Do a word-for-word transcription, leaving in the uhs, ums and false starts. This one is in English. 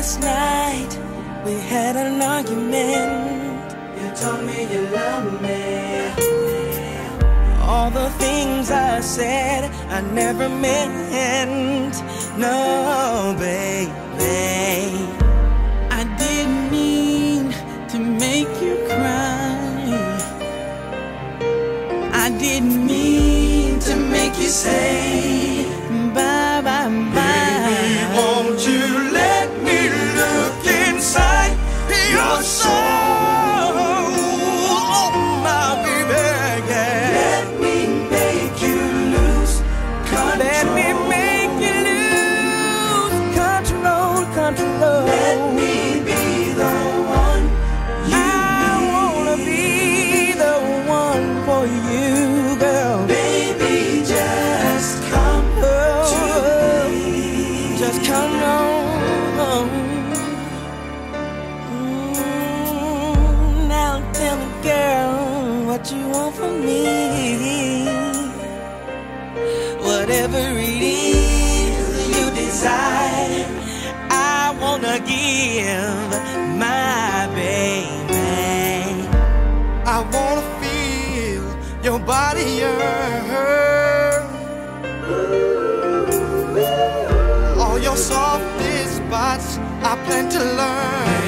Last night we had an argument. You told me you love me. All the things I said I never meant. No, baby, I didn't mean to make you cry. I didn't mean to make you say bye, bye, bye. Baby, won't you let me look inside your soul? Oh, my baby, yeah. Let me make you lose control. Let me make you lose control, control. Let me be the one you I need. wanna be the one for you, girl. Baby, just come Oh, to me. just come on. Mm, now tell me, girl, what you want from me. Whatever it is you desire, I wanna give my baby. I wanna feel your body yearn. All your softest spots I plan to learn.